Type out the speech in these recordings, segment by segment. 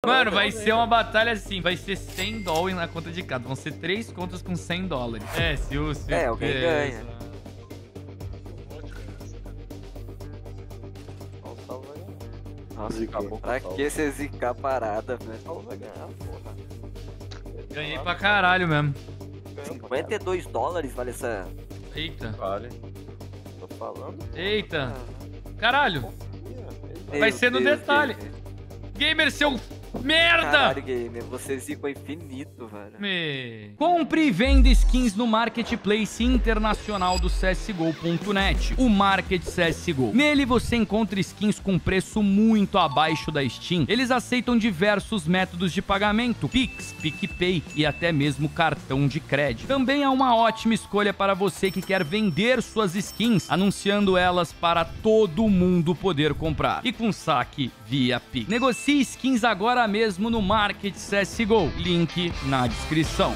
Mano, vai ser uma batalha assim. Vai ser 100 dólares na conta de cada. Vão ser 3 contas com 100 dólares. É, se alguém ganha. Nossa, pra que você zicar a parada, velho? Só vai ganhar, porra. Ganhei pra caralho mesmo. 52 dólares vale essa... Eita. Vale. Tô falando. Eita. Caralho. Meu Vai ser no Deus, detalhe. Gamer, seu merda! Caralho, Gamer, você zicou infinito, velho. Compre e venda skins no Marketplace Internacional do CSGO.net, o Market CSGO. Nele você encontra skins com preço muito abaixo da Steam. Eles aceitam diversos métodos de pagamento, Pix, PicPay e até mesmo cartão de crédito. Também é uma ótima escolha para você que quer vender suas skins, anunciando elas para todo mundo poder comprar. E com saque via Pix. Negocie skins agora mesmo no Market CSGO. Link na descrição.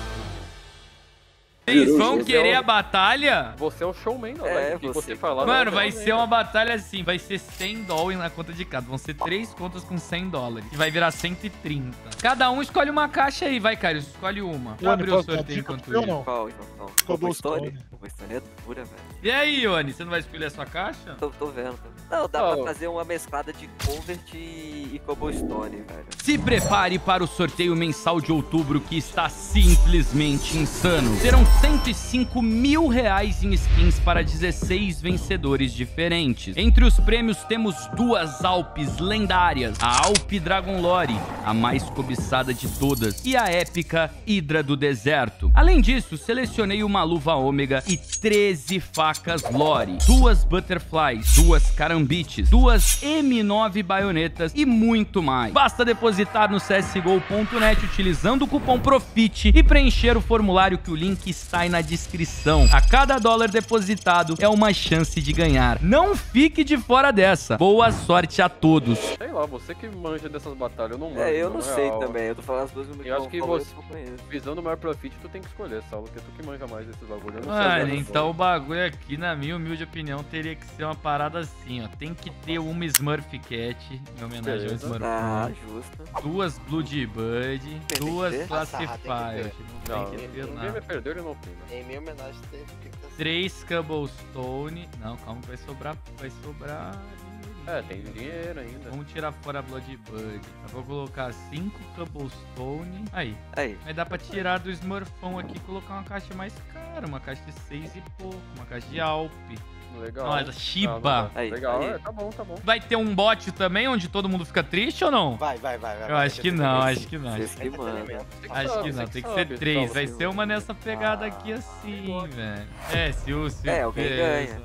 Vocês vão querer a batalha? Você é um showman, não, É, velho. O que você- você falar... Mano, vai ser uma batalha assim. Vai ser 100 dólares na conta de cada. Vão ser 3 contas com 100 dólares. E vai virar 130. Cada um escolhe uma caixa aí. Vai, Caio. Escolhe uma. Vou abrir o sorteio enquanto Eu isso. não. Qual, então? Cobblestone. Cobblestone é dura, velho. E aí, Ione? Você não vai escolher a sua caixa? Tô vendo. Não, dá pra fazer uma mesclada de Convert e Cobblestone, velho. Se prepare para o sorteio mensal de outubro que está simplesmente insano. Serão 105 mil reais em skins para 16 vencedores diferentes. Entre os prêmios temos 2 Alpes lendárias. A Alp Dragon Lore, a mais cobiçada de todas, e a épica Hidra do Deserto. Além disso, selecionei uma luva ômega e 13 facas Lore, 2 Butterflies, 2 Carambites, 2 M9 baionetas e muito mais. Basta depositar no CSGO.net utilizando o cupom PROFIT e preencher o formulário que o link está aí na descrição. A cada dólar depositado é uma chance de ganhar. Não fique de fora dessa. Boa sorte a todos. Sei lá, você que manja dessas batalhas, eu não manjo. É, eu não na sei real. também. Eu tô falando as duas no Eu acho que falou, você, eu não conheço. visando o maior profit, tu tem que escolher, Saulo, porque tu que manja mais desses bagulhos. Eu não Mano, sei. então o bagulho aqui, na minha humilde opinião, teria que ser uma parada assim, ó. Tem que ter uma Smurf Cat, em homenagem ao Beleza. Smurf. Ah, justo. 2 Blood Bud, 2 ter? Classified. Não, Não tem que ter ninguém nada. vai perder, ele não opina. Em minha homenagem teve que ter 3 Cobblestone. Não, calma, vai sobrar. Vai sobrar. É, tem dinheiro ainda. Vamos tirar fora a Blood Bud. Eu vou colocar 5 Cobblestone. Aí. Aí. Mas dá pra tirar do Smurfão aqui e colocar uma caixa mais cara. Uma caixa de 6 e pouco. Uma caixa de Alp. Legal. Não, é da Shiba. Aí, Legal, aí. é, tá bom, tá bom. Vai ter um bot também onde todo mundo fica triste ou não? Vai. Eu acho que não, acho que não. Vocês que mandam. Acho que não, tem que ser 3. Vai ser uma nessa pegada aqui assim, velho. É, se alguém ganha.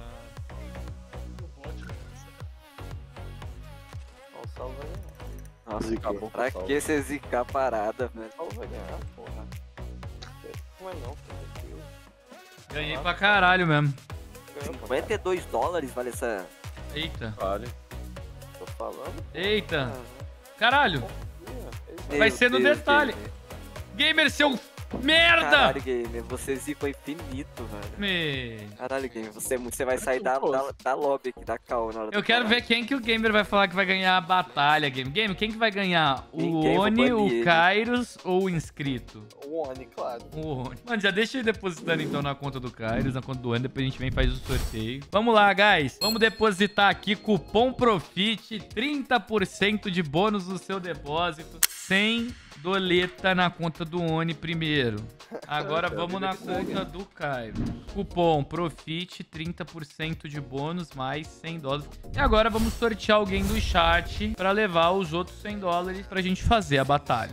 Nossa, Acabou, pra pessoal. que você zicar a parada, velho? Só vai ganhar, porra. Não é não, filho. Ganhei pra caralho mesmo. 52 dólares vale essa... Eita, Vale. Tô falando. eita. Caralho, Meu vai ser no Deus, detalhe. Gamer. Gamer, seu merda! Caralho, Gamer, você zicou infinito, velho. Me... Caralho, Gamer, você vai sair da lobby aqui, da call na hora Eu do quero caralho. ver quem que o Gamer vai falar que vai ganhar a batalha, Game. Game, quem que vai ganhar? O Ninguém, vou Oni, banir o ele. Kairos ou o inscrito? O Oni, claro. O Oni. Mano, já deixa ele depositando então na conta do Kairos, na conta do Oni, depois a gente vem e faz o sorteio. Vamos lá, guys. Vamos depositar aqui cupom PROFIT, 30% de bônus no seu depósito, sem doleta na conta do Oni primeiro. Agora vamos na conta do Caio. Cupom PROFIT, 30% de bônus, mais 100 dólares. E agora vamos sortear alguém do chat pra levar os outros 100 dólares pra gente fazer a batalha.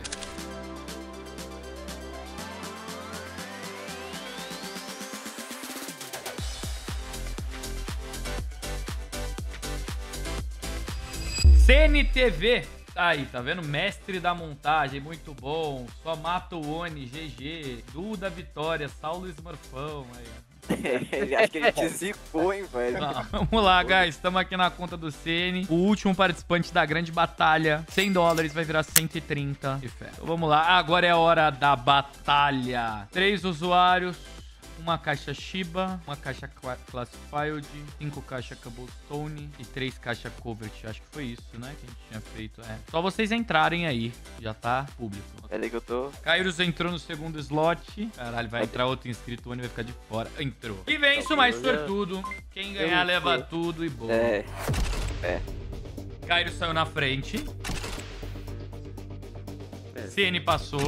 CNTV. Aí, tá vendo? Mestre da montagem, muito bom. Só mata o Oni, GG. Duda Vitória, Saulo Smurfão. Aí, ó. Acho que ele te zicou, hein, velho. Tá, vamos lá, guys. Estamos aqui na conta do CN. O último participante da grande batalha. 100 dólares vai virar 130 de fé. Então vamos lá. Agora é a hora da batalha. 3 usuários. uma caixa Shiba, uma caixa Classified, 5 caixas Cobblestone e 3 caixas Covert. Acho que foi isso, né, que a gente tinha feito. É. Só vocês entrarem aí, já tá público. Peraí que eu tô... Kairos entrou no segundo slot. Caralho, vai entrar outro inscrito, o Oni vai ficar de fora. Entrou. E vence o mais sortudo. Quem ganhar leva tudo e boa. É. Kairos saiu na frente. CN passou.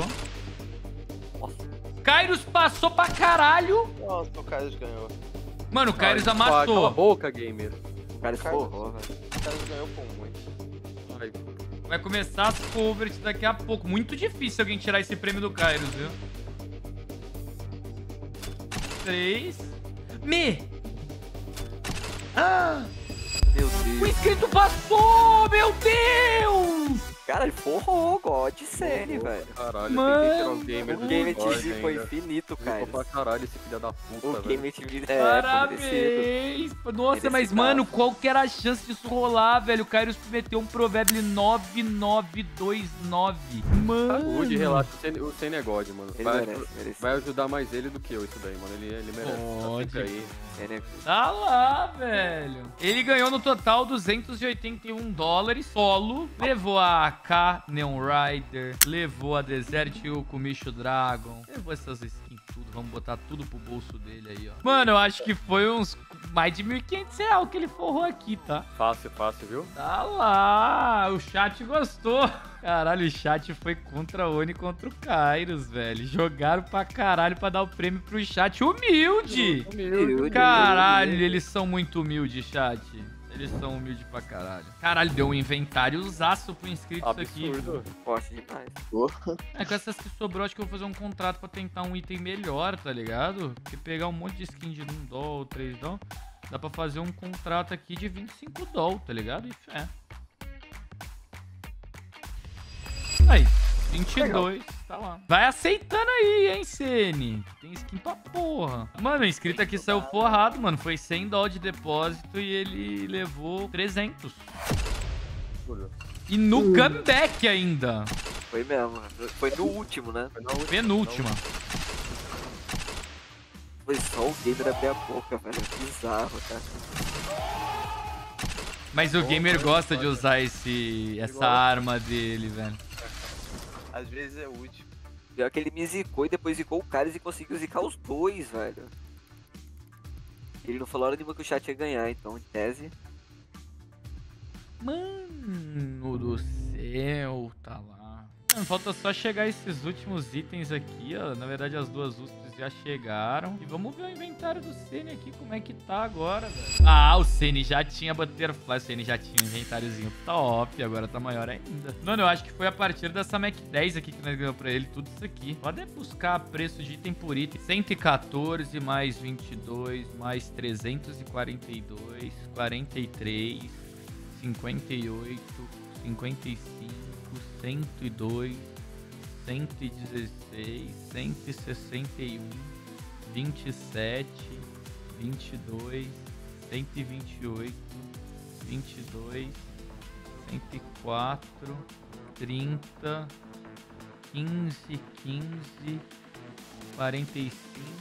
Kairos passou pra caralho. Nossa, o Kairos ganhou. Mano, o Kairos Cala a amassou. boca, gamer. O cara esforrou, velho. O Kairos ganhou com muito. Ai, Vai começar as covers daqui a pouco. Muito difícil alguém tirar esse prêmio do Kairos, viu? 3. Meu O Deus. inscrito passou! Meu Deus! Cara, ele forrou, God CN, velho. caralho, Mano, eu tentei tirar o gamer O do Game Discord TV foi ainda. infinito, cara. Ficou pra caralho esse filho da puta, O velho. Game TV foi merecido. Parabéns! Nossa, Merecido. mas, mano, qual que era a chance disso rolar, velho? O Kairos meteu um Provérbio 9929. Mano! Saúde, relaxa, o Senna é God, mano. Ele merece. Vai ajudar mais ele do que eu isso daí, mano. Ele merece. Pode. Tá aí. Tá lá, velho. Ele ganhou no total $281 solo. Levou a AK Neon Rider. Levou a Desert Eagle com Micho Dragon. Levou essas skins tudo. Vamos botar tudo pro bolso dele aí, ó. Mano, eu acho que foi uns mais de R$1.500 que ele forrou aqui, tá? Fácil, viu? Tá lá. O chat gostou. Caralho, o chat foi contra o Oni e contra o Kairos, velho. Jogaram pra caralho pra dar o prêmio pro chat. Humilde! Caralho, eles são muito humildes, chat. Eles são humildes pra caralho. Caralho, deu um inventáriozaço pro inscrito isso aqui. Absurdo. Forte demais. É, com essas que sobrou, acho que eu vou fazer um contrato pra tentar um item melhor, tá ligado? Porque pegar um monte de skin de $1, $3, dá pra fazer um contrato aqui de $25, tá ligado? E fé. Aí, 22, tá lá. Vai aceitando aí, hein, CN. Tem skin pra porra. Mano, o inscrito aqui saiu forrado, mano. Foi $100 de depósito e ele levou 300. E no comeback ainda. Foi mesmo. Foi no último, né? Penúltima. Foi só o gamer abrir a boca, velho. Bizarro, cara. Mas o gamer gosta de usar essa arma dele, velho. Às vezes é útil. Pior que ele me zicou e depois zicou o Kairos e conseguiu zicar os dois, velho. Ele não falou hora nenhuma que o chat ia ganhar, então, em tese. Mano do céu, tá lá. Mano, falta só chegar esses últimos itens aqui, ó. Na verdade, as duas ustras já chegaram. E vamos ver o inventário do Ceni aqui, como é que tá agora, velho. Ah, o Ceni já tinha Butterfly, o Ceni já tinha um inventáriozinho top, agora tá maior ainda. Mano, eu acho que foi a partir dessa Mac 10 aqui que nós ganhamos pra ele tudo isso aqui. Pode buscar preço de item por item. 114 mais 22 mais 342, 43, 58, 55, 102, 116, 161, 27, 22, 128, 22, 104, 30, 15, 15, 45,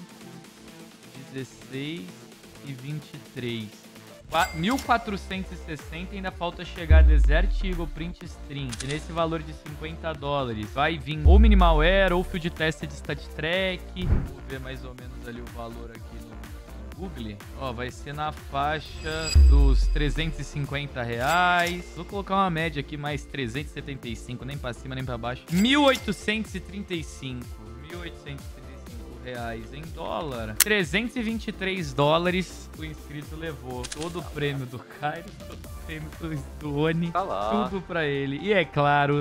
16 e 23. 1460, ainda falta chegar Desert Eagle Print Stream. E nesse valor de $50 vai vir ou Minimal Air ou Field Tested Stat Track. Vou ver mais ou menos ali o valor aqui no Google. Ó, vai ser na faixa dos R$350. Vou colocar uma média aqui, mais 375, nem pra cima nem pra baixo. 1.835. 1.835 reais em dólar. $323 o inscrito levou. Todo o prêmio do Kairos, todo o prêmio do Oni, Tá lá. tudo pra ele. E é claro,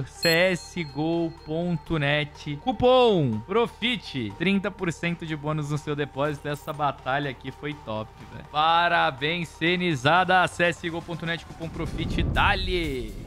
csgo.net. Cupom PROFIT, 30% de bônus no seu depósito. Essa batalha aqui foi top, velho. Parabéns, Cenizada. csgo.net, cupom PROFIT, dali!